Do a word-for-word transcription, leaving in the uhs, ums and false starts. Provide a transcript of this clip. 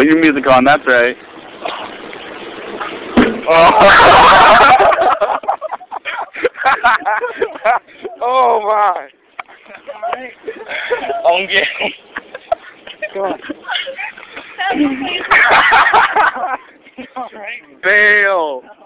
Put your music on, that's right. Oh, oh my. On game. Go on. Bail.